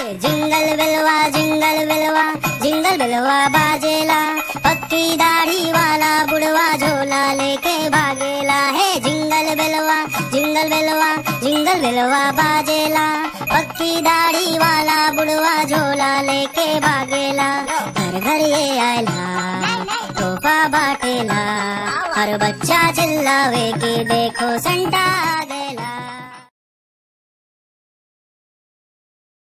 Jingle बिलवा jingle बिलवा बाजेला, पक्की दाढ़ी वाला बुढ़वा झोला लेके भागेला है। जिंगल बिलवा जिंगल बिलवा बाजेला, पक्की दाढ़ी वाला बुढ़वा झोला लेके भागेला। घर घर ये आयला तोहफा बाटेला, हर बच्चा चिल्लावे कि देखो संता आ गया।